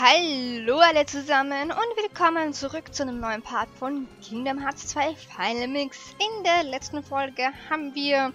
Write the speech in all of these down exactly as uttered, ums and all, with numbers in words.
Hallo alle zusammen und willkommen zurück zu einem neuen Part von Kingdom Hearts zwei Final Mix. In der letzten Folge haben wir...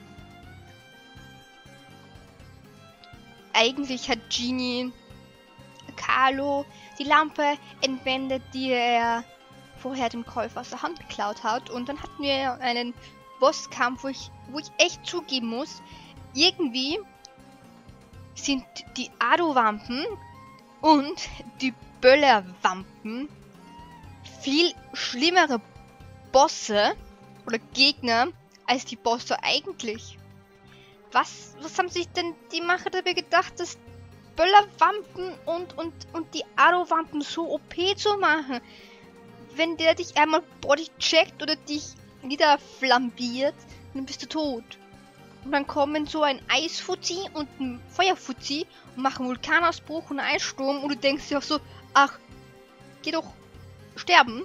Eigentlich hat Genie Carlo die Lampe entwendet, die er vorher dem Käufer aus der Hand geklaut hat. Und dann hatten wir einen Bosskampf, wo ich, wo ich echt zugeben muss, irgendwie sind die Ado-Wampen und die Böllerwampen viel schlimmere Bosse oder Gegner als die Bosse eigentlich. Was, was haben sich denn die Macher dabei gedacht, dass Böllerwampen und, und, und die Ado-Wampen so O P zu machen? Wenn der dich einmal body checkt oder dich niederflambiert, dann bist du tot. Und dann kommen so ein Eisfuzzi und ein Feuerfuzzi und machen Vulkanausbruch und Eissturm und du denkst dir auch so, ach, geh doch sterben.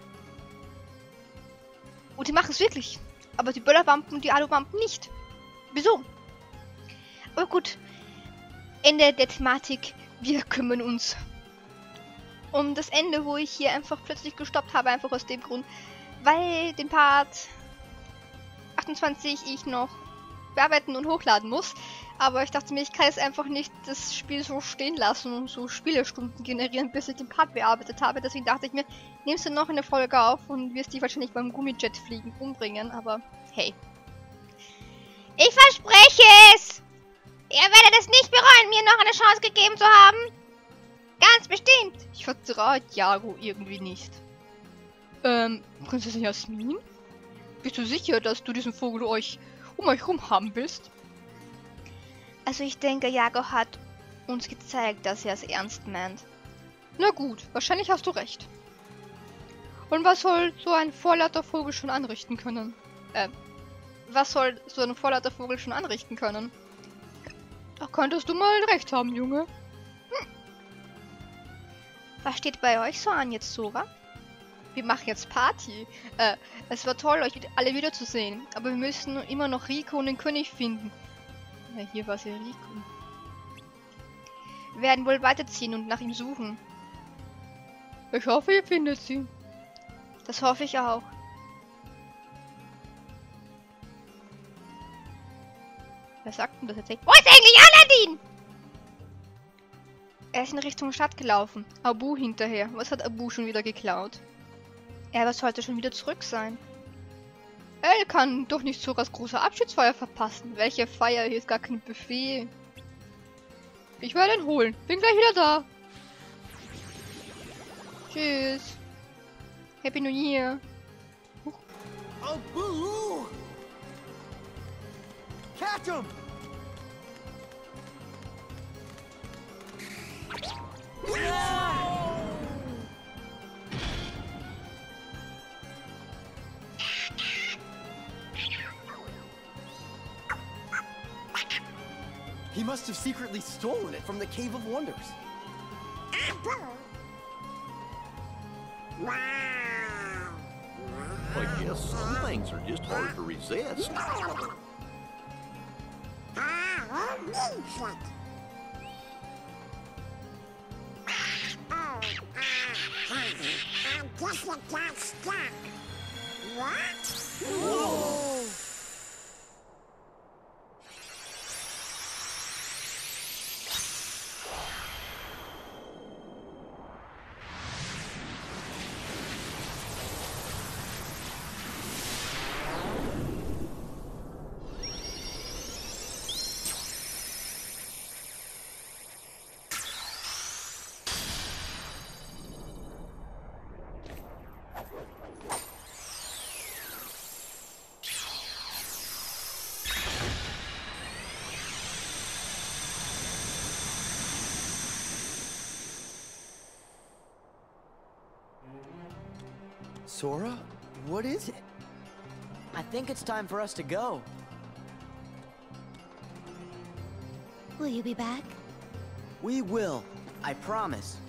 Und die machen es wirklich. Aber die Böllerwampen und die Ado-Wampen nicht. Wieso? Aber gut, Ende der Thematik. Wir kümmern uns um das Ende, wo ich hier einfach plötzlich gestoppt habe. Einfach aus dem Grund, weil den Part achtundzwanzig ich noch bearbeiten und hochladen muss. Aber ich dachte mir, ich kann jetzt einfach nicht das Spiel so stehen lassen und so Spielestunden generieren, bis ich den Part bearbeitet habe. Deswegen dachte ich mir, nimmst du noch eine Folge auf und wirst die wahrscheinlich beim Gummijet fliegen umbringen. Aber hey. Ich verspreche es! Ihr werdet es nicht bereuen, mir noch eine Chance gegeben zu haben. Ganz bestimmt. Ich vertraue Tiago irgendwie nicht. Ähm, Prinzessin Jasmin? Bist du sicher, dass du diesen Vogel euch um euch rum haben willst? Also ich denke, Jago hat uns gezeigt, dass er es ernst meint. Na gut, wahrscheinlich hast du recht. Und was soll so ein vorlauter Vogel schon anrichten können? Äh, was soll so ein vorlauter Vogel schon anrichten können? Da könntest du mal recht haben, Junge. Hm. Was steht bei euch so an jetzt, Sora? Wir machen jetzt Party. Äh, es war toll, euch alle wiederzusehen. Aber wir müssen immer noch Rico und den König finden. Ja, hier war es ja Rico. Wir werden wohl weiterziehen und nach ihm suchen. Ich hoffe, ihr findet sie. Das hoffe ich auch. Wer sagt denn das jetzt? Wo ist eigentlich Aladdin? Er ist in Richtung Stadt gelaufen. Abu hinterher. Was hat Abu schon wieder geklaut? Er sollte schon wieder zurück sein. Er kann doch nicht Soras große Abschiedsfeier verpassen. Welche Feier? Hier ist gar kein Buffet. Ich werde ihn holen. Bin gleich wieder da. Tschüss. Happy New Year. Huch. Abu! Catch him! He must have secretly stolen it from the Cave of Wonders. I guess some things are just hard to resist. I guess you got stuck. What? Whoa. Sora, what is it? I think it's time for us to go. Will you be back? We will. I promise.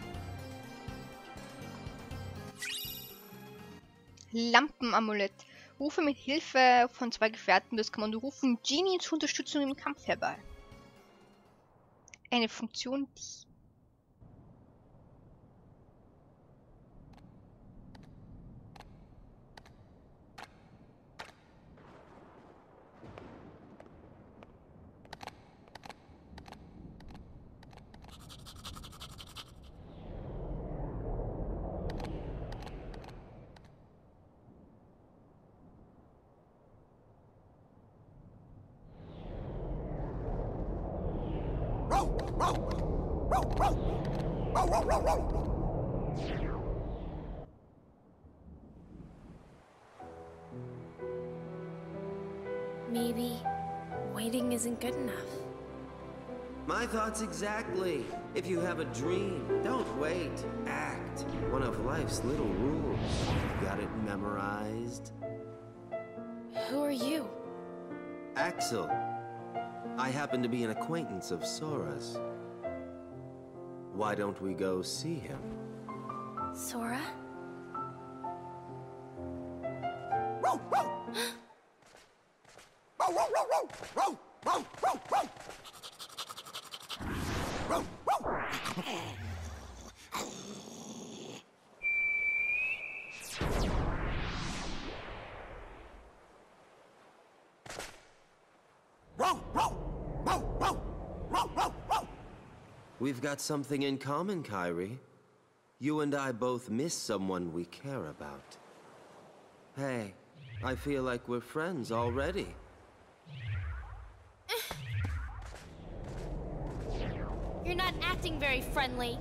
Lampenamulett. Rufe mit Hilfe von zwei Gefährten das Kommando rufen Genie zur Unterstützung im Kampf herbei. Eine Funktion, die... Maybe waiting isn't good enough. My thoughts exactly. If you have a dream, don't wait. Act. One of life's little rules. Got it memorized? Who are you? Axel. I happen to be an acquaintance of Sora's. Why don't we go see him? Sora? We've got something in common, Kairi. You and I both miss someone we care about. Hey, I feel like we're friends already. You're not acting very friendly.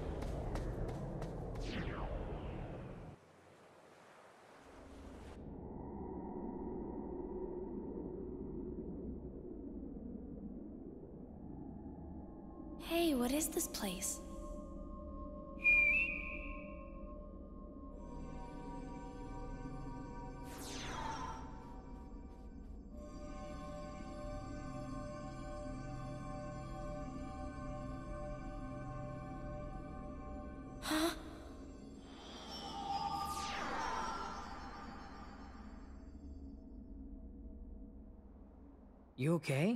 Hey, what is this place? Huh? You okay?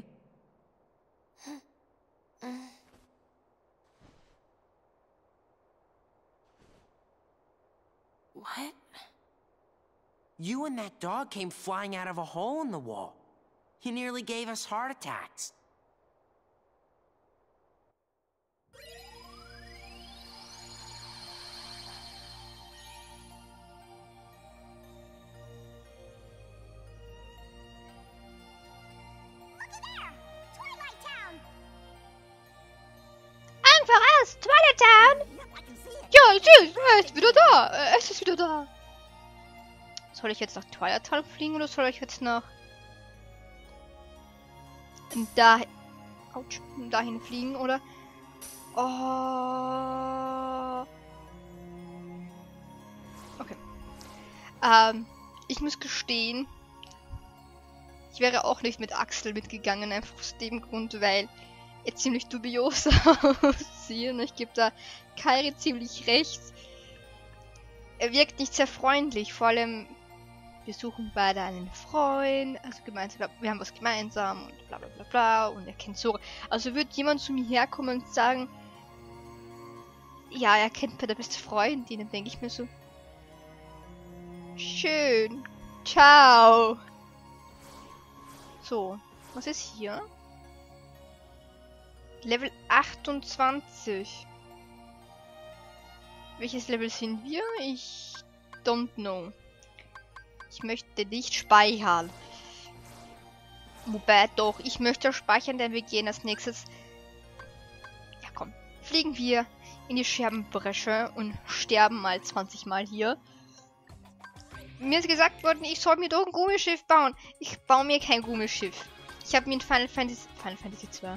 What? You and that dog came flying out of a hole in the wall. You nearly gave us heart attacks. Einfach aus! Twilight Town! Ja, süß! Er ist wieder da! Er ist wieder da! Soll ich jetzt nach Twilight Town fliegen oder soll ich jetzt nach... Da... Autsch, dahin fliegen, oder? Oh... Okay. Ähm, ich muss gestehen, ich wäre auch nicht mit Axel mitgegangen, einfach aus dem Grund, weil er ziemlich dubios aussieht. Und ich gebe da Kairi ziemlich recht. Er wirkt nicht sehr freundlich, vor allem wir suchen beide einen Freund, also gemeinsam, wir haben was gemeinsam und bla bla bla bla und er kennt Sora. Also wird jemand zu mir herkommen und sagen, ja, er kennt bei der beste Freundin, dann denke ich mir so, schön, ciao. So, was ist hier? Level achtundzwanzig. Welches Level sind wir? Ich don't know. Ich möchte nicht speichern. Wobei doch, ich möchte speichern, denn wir gehen als nächstes... Ja komm, fliegen wir in die Scherbenbresche und sterben mal zwanzig Mal hier. Mir ist gesagt worden, ich soll mir doch ein Gummischiff bauen. Ich baue mir kein Gummischiff. Ich habe mir in Final Fantasy... Final Fantasy zwei...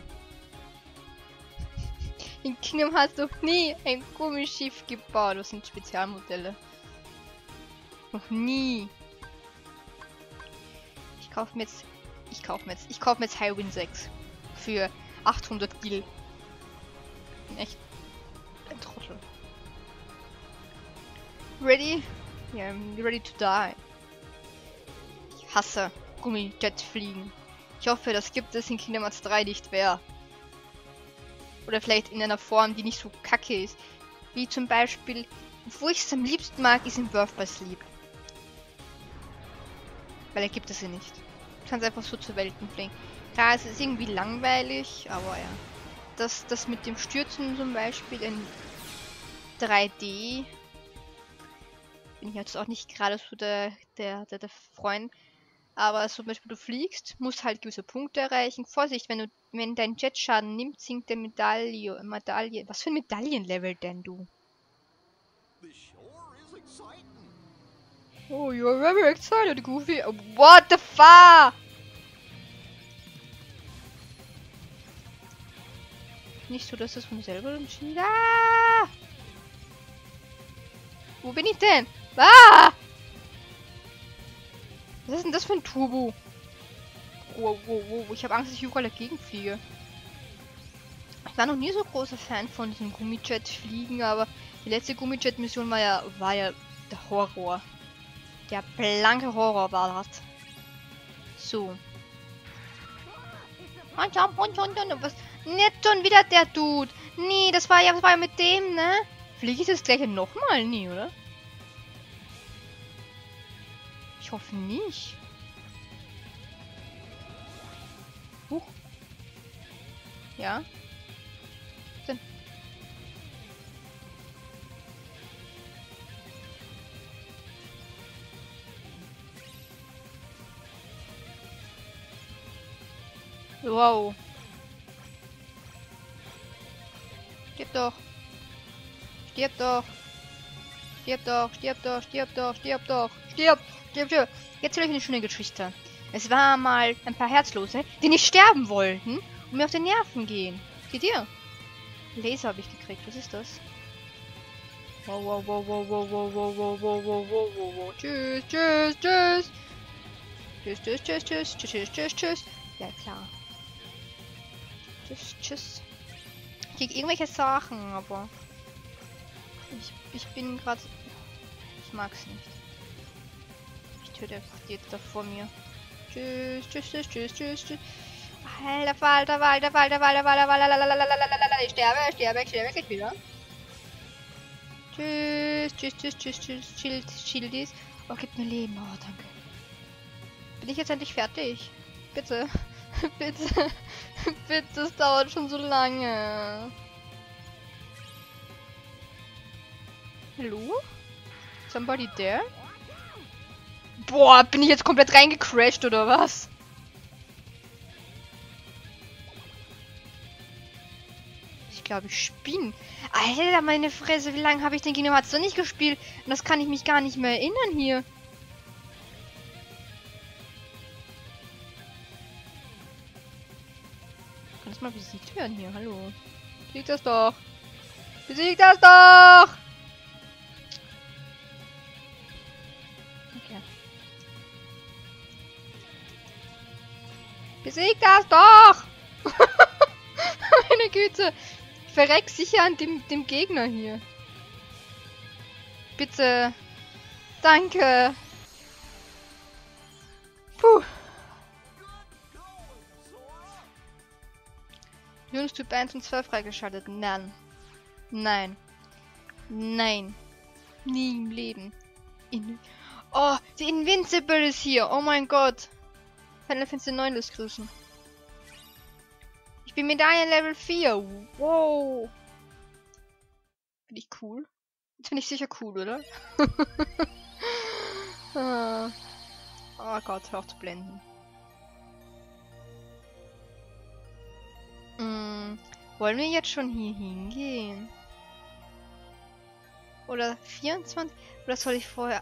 In Kingdom Hearts noch nie ein Gummischiff gebaut. Das sind Spezialmodelle. Noch nie. Ich kaufe mir jetzt... Ich kaufe mir jetzt... Ich kaufe mir jetzt Highwind sechs. Für achthundert Gil. Bin echt ein Trottel. Ready? Yeah, I'm ready to die. Ich hasse Gummijet-Fliegen. Ich hoffe, das gibt es in Kingdom Hearts drei nicht mehr. Oder vielleicht in einer Form, die nicht so kacke ist. Wie zum Beispiel, wo ich es am liebsten mag, ist in Birth by Sleep. Weil er gibt es ja nicht. Du kannst einfach so zu Welten fliegen. Klar, es ist irgendwie langweilig, aber ja. Das, das mit dem Stürzen zum Beispiel in drei D bin ich jetzt auch nicht gerade so der, der, der, der Freund. Aber zum Beispiel du fliegst, musst halt gewisse Punkte erreichen. Vorsicht, wenn du, wenn dein Jet Schaden nimmt, sinkt der Medaille, Medaille. Was für ein Medaillenlevel denn du? The shore is exciting. Oh, you're very excited, Goofy. What the fuck? Nicht so, dass das von selber entschieden. Ah! Wo bin ich denn? Ah! Was ist denn das für ein Turbo? Wow, wow, wow. Ich habe Angst, dass ich überall dagegen fliege. Ich war noch nie so großer Fan von diesem Gummijet-Fliegen, aber die letzte Gummijet-Mission war ja, war ja der Horror. Der blanke Horror war das. So. Und und und und und was? Nicht schon wieder der Dude. Nee, das war ja, das war ja mit dem, ne? Fliege ich das gleiche nochmal? Nie, oder? Ich hoffe nicht. Huch. Ja. Denn. Wow. Stirb doch. Stirb doch. Stirb doch, stirb doch, stirb doch, stirb doch. Stirb, stirb, stirb. Jetzt will ich eine schöne Geschichte. Es war mal ein paar Herzlose, die nicht sterben wollten und mir auf die Nerven gehen. Seht ihr? Laser habe ich gekriegt. Was ist das? Wow, wow, wow, wow, wow, wow, wow, wow, wow, wow, wow, wow, wow. Tschüss, tschüss, tschüss. Tschüss, tschüss, tschüss, tschüss, tschüss, tschüss, tschüss. Ja, klar. Tschüss, tschüss. Ich krieg irgendwelche Sachen, aber ich, ich bin gerade. Ich mag's nicht. Ich töte einfach die jetzt da vor mir. Tschüss, tschüss, tschüss, tschüss, tschüss, tschüss. Alter Falter, Walter, Walter, Walter, Walter, Walter, ich sterbe, ich sterbe, ich sterbe gleich wieder. Tschüss, tschüss, tschüss, tschüss, tschüss, Schild, Schildis. Oh, gib mir Leben, oh, danke. Bin ich jetzt endlich fertig? Bitte. Bitte. Bitte, es dauert schon so lange. Hallo? Somebody there? Boah, bin ich jetzt komplett reingecrashed oder was? Ich glaube, ich spinne. Alter, meine Fresse, wie lange habe ich den Kingdom Hearts noch nicht gespielt? Und das kann ich mich gar nicht mehr erinnern hier. Kann das mal besiegt werden hier? Hallo. Besiegt das doch. Besiegt das doch! Okay. Besiegt das doch! Meine Güte. Ich verreck sicher an dem, dem Gegner hier. Bitte. Danke. Puh. Typ eins und zwei freigeschaltet. Nein. Nein. Nein. Nie im Leben. In oh, die Invincible ist hier. Oh mein Gott. Final Fantasy neun ist grüßen. Ich bin Medaillen Level vier. Wow. Bin ich cool? Jetzt bin ich sicher cool, oder? ah. Oh Gott, hör auf zu blenden. Mm, wollen wir jetzt schon hier hingehen? Oder vierundzwanzig? Oder soll ich vorher...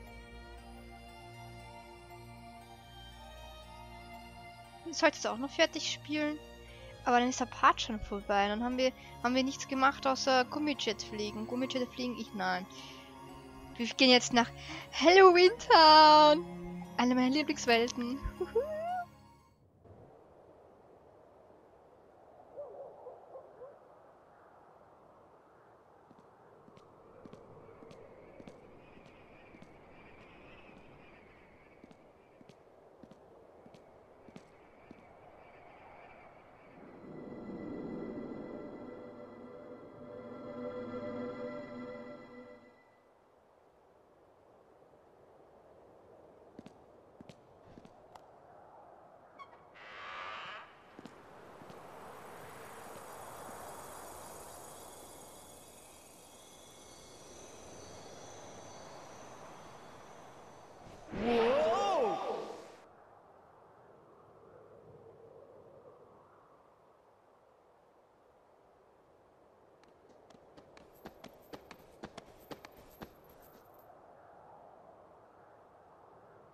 Ich sollte es auch noch fertig spielen. Aber dann ist der Part schon vorbei. Dann haben wir haben wir nichts gemacht außer Gummijet fliegen. Gummijet fliegen? Ich nein. Wir gehen jetzt nach Halloween Town. Eine meiner Lieblingswelten.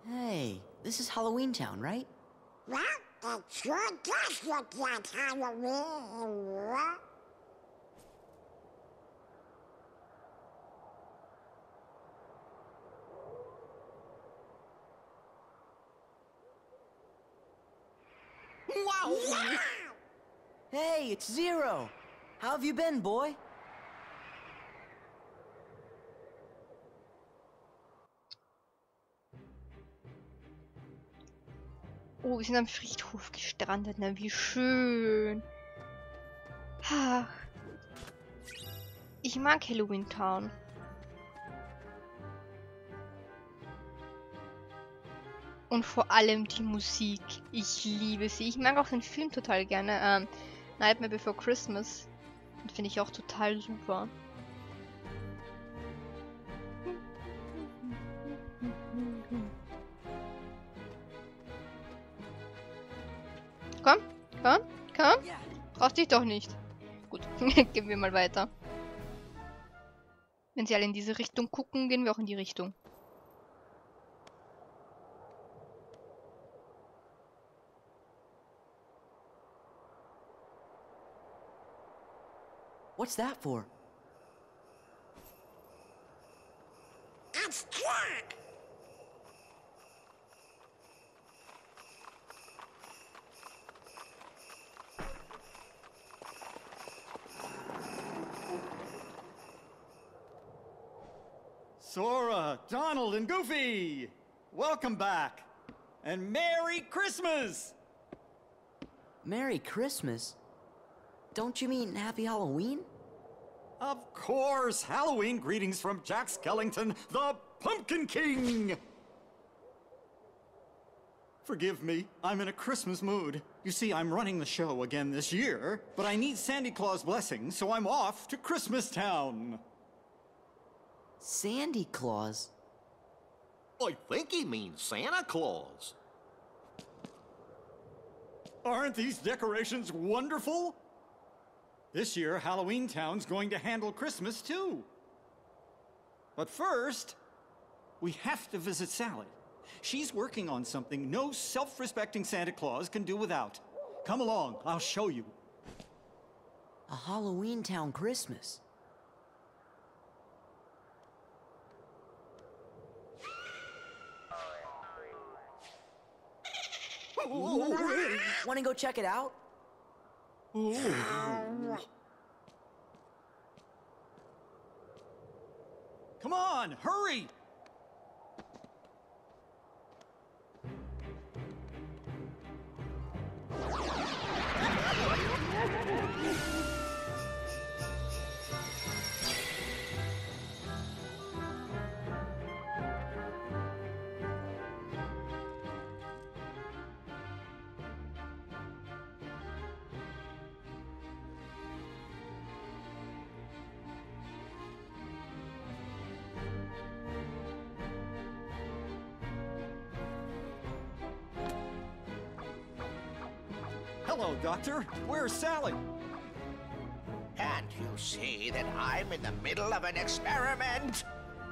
Hey, this is Halloween Town, right? Well, it sure does look like Halloween. Wow! Hey, it's Zero! How have you been, boy? Oh, wir sind am Friedhof gestrandet, ne? Wie schön. Ach. Ich mag Halloween Town. Und vor allem die Musik. Ich liebe sie. Ich mag auch den Film total gerne. Ähm, Nightmare Before Christmas. Den finde ich auch total super. Komm, komm, komm. Brauchst dich doch nicht. Gut, gehen wir mal weiter. Wenn sie alle in diese Richtung gucken, gehen wir auch in die Richtung. What's that for? It's Jack. Sora, Donald, and Goofy! Welcome back! And Merry Christmas! Merry Christmas? Don't you mean Happy Halloween? Of course! Halloween greetings from Jack Skellington, the Pumpkin King! Forgive me, I'm in a Christmas mood. You see, I'm running the show again this year, but I need Santa Claus' blessing, so I'm off to Christmas Town. Sandy Claus? I think he means Santa Claus. Aren't these decorations wonderful? This year, Halloween Town's going to handle Christmas too. But first, we have to visit Sally. She's working on something no self-respecting Santa Claus can do without. Come along, I'll show you. A Halloween Town Christmas. Want to go check it out? Come on, hurry! Hello, Doctor. Where's Sally? Can't you see that I'm in the middle of an experiment?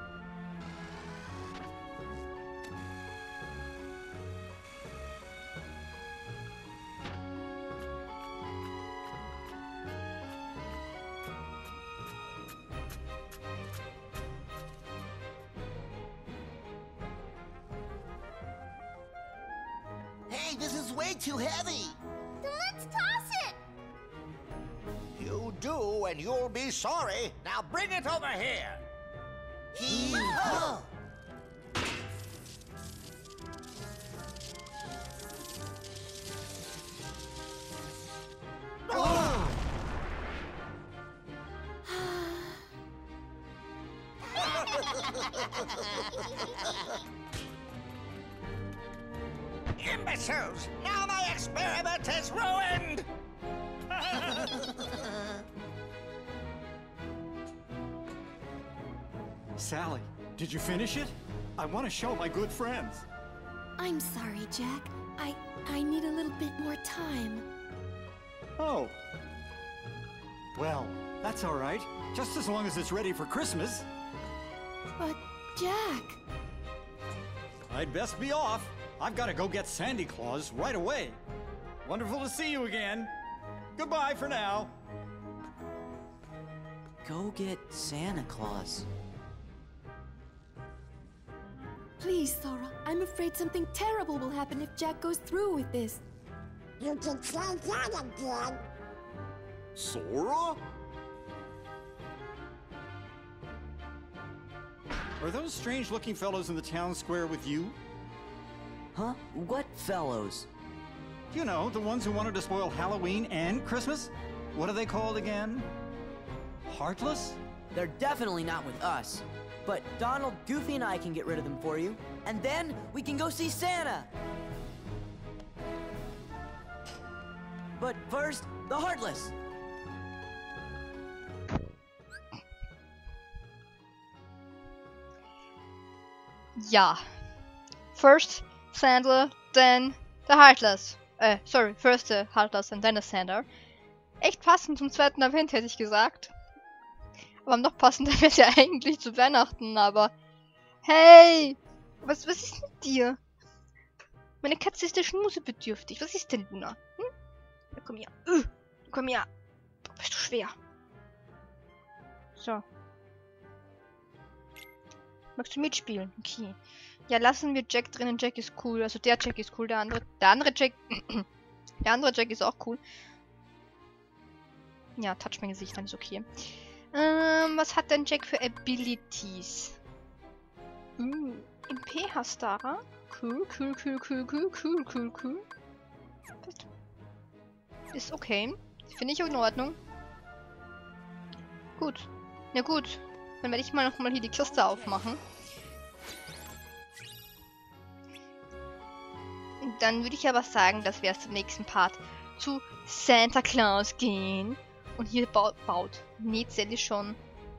Hey, this is way too heavy! Then let's toss it. You do, and you'll be sorry. Now bring it over here. Hee-haw! Imbeciles! Now my experiment is ruined! Sally, did you finish it? I want to show my good friends. I'm sorry, Jack. I I need a little bit more time. Oh. Well, that's all right. Just as long as it's ready for Christmas. But, Jack... I I'd best be off. I've got to go get Sandy Claus right away. Wonderful to see you again. Goodbye for now. Go get Santa Claus. Please, Sora. I'm afraid something terrible will happen if Jack goes through with this. You can try that again. Sora? Are those strange-looking fellows in the town square with you? Huh? What fellows? You know, the ones who wanted to spoil Halloween and Christmas? What are they called again? Heartless? They're definitely not with us. But Donald, Goofy, and I can get rid of them for you. And then we can go see Santa! But first, the Heartless! Ja. First Sandler, then the Heartless. Äh, sorry, first the Heartless and then the Sandler. Echt passend zum zweiten Advent, hätte ich gesagt. Aber noch passender wäre es ja eigentlich zu Weihnachten, aber... Hey! Was, was ist mit dir? Meine Katze ist der schmusebedürftig. Was ist denn, Luna? Hm? Ja, komm her. Uh, komm her. Boah, bist du schwer. So. Magst du mitspielen? Okay. Ja, lassen wir Jack drinnen. Jack ist cool. Also der Jack ist cool. Der andere... Der andere Jack... der andere Jack ist auch cool. Ja, touch mein Gesicht, dann ist okay. Ähm, was hat denn Jack für Abilities? Uh, M P Hastara. Cool, cool, cool, cool, cool, cool, cool, cool. Ist okay. Finde ich in Ordnung. Gut. Na gut. Dann werde ich mal nochmal hier die Kiste aufmachen. Und dann würde ich aber sagen, dass wir erst im nächsten Part zu Santa Claus gehen. Und hier baut, baut näht Sally schon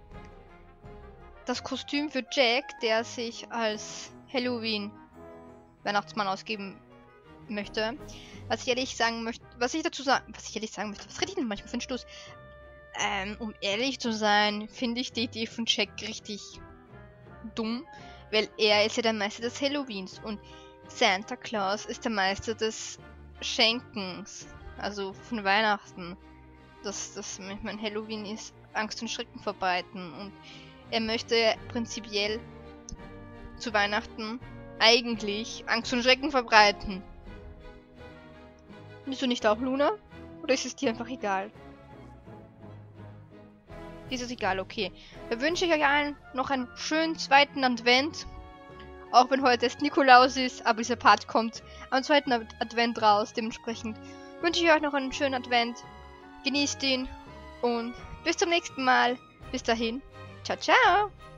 das Kostüm für Jack, der sich als Halloween-Weihnachtsmann ausgeben möchte. Was ich ehrlich sagen möchte, was ich dazu sagen, was ich ehrlich sagen möchte, was rede ich denn manchmal für einen Stoß? Ähm, um ehrlich zu sein, finde ich die Idee von Jack richtig dumm, weil er ist ja der Meister des Halloweens und Santa Claus ist der Meister des Schenkens, also von Weihnachten. Das, das, ich meine, Halloween ist Angst und Schrecken verbreiten und er möchte prinzipiell zu Weihnachten eigentlich Angst und Schrecken verbreiten. Bist du nicht auch Luna? Oder ist es dir einfach egal? Ist es egal, okay. Da wünsche ich euch allen noch einen schönen zweiten Advent. Auch wenn heute erst Nikolaus ist, aber dieser Part kommt am zweiten Advent raus. Dementsprechend wünsche ich euch noch einen schönen Advent. Genießt ihn und bis zum nächsten Mal. Bis dahin. Ciao, ciao.